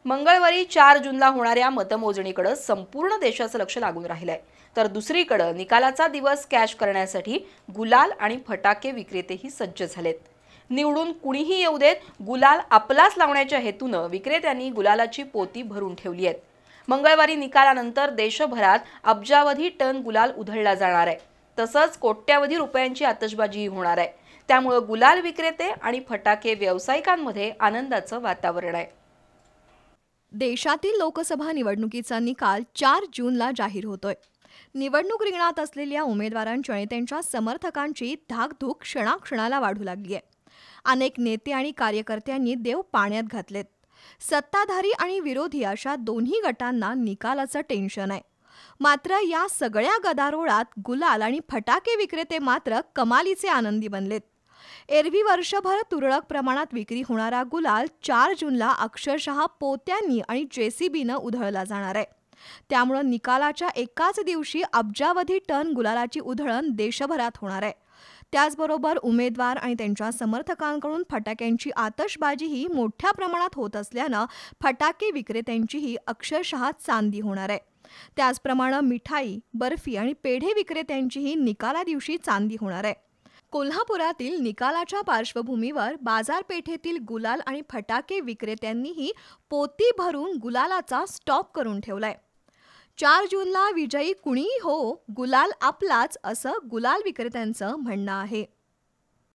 मंगळवारी 4 जूनला होणाऱ्या मतमोजणीकडे संपूर्ण देशाचं लक्ष लागून राहिलंय. तर दुसरीकडे निकालाचा दिवस कॅश करण्यासाठी गुलाल आणि फटाके विक्रेतेही सज्ज झालेत. निवडून कुणीही येऊ देत, गुलाल आपलाच लावण्याच्या हेतूनं विक्रेत्यांनी गुलालाची पोती भरून ठेवली आहेत. मंगळवारी निकालानंतर देशभरात अब्जावधी टन गुलाल उधळला जाणार आहे. तसंच कोट्यावधी रुपयांची आतषबाजीही होणार आहे. त्यामुळे गुलाल विक्रेते आणि फटाके व्यावसायिकांमध्ये आनंदाचं वातावरण आहे. देशातील लोकसभा निवडणुकीचा निकाल 4 जूनला जाहीर होतोय. निवडणूक रिंगणात असलेल्या उमेदवारांची आणि त्यांच्या समर्थकांची धाकधूक क्षणाक्षणाला वाढू लागली आहे. अनेक नेते आणि कार्यकर्त्यांनी देव पाण्यात घातलेत. सत्ताधारी आणि विरोधी अशा दोन्ही गटांना निकालाचं टेन्शन आहे. मात्र या सगळ्या गदारोळात गुलाल आणि फटाके विक्रेते मात्र कमालीचे आनंदी बनलेत. एरवी वर्षभर तुरळक प्रमाणात विक्री होणारा गुलाल 4 जूनला अक्षरशः पोत्यांनी आणि जेसीबीनं उधळला जाणार आहे. त्यामुळे निकालाच्या एकाच दिवशी अब्जावधी टन गुलालाची उधळण देशभरात होणार आहे. त्याचबरोबर उमेदवार आणि त्यांच्या समर्थकांकडून फटाक्यांची आतषबाजीही मोठ्या प्रमाणात होत असल्यानं फटाके विक्रेत्यांचीही अक्षरशः चांदी होणार आहे. त्याचप्रमाणे मिठाई, बर्फी आणि पेढे विक्रेत्यांचीही निकाला दिवशी चांदी होणार आहे. कोल्हापुरातील निकालाच्या पार्श्वभूमीवर बाजारपेठेतील गुलाल आणि फटाके विक्रेत्यांनीही पोती भरून गुलालाचा स्टॉक करून ठेवलाय. 4 जूनला विजयी कुणीही हो, गुलाल आपलाच असं गुलाल विक्रेत्यांचं म्हणणं आहे.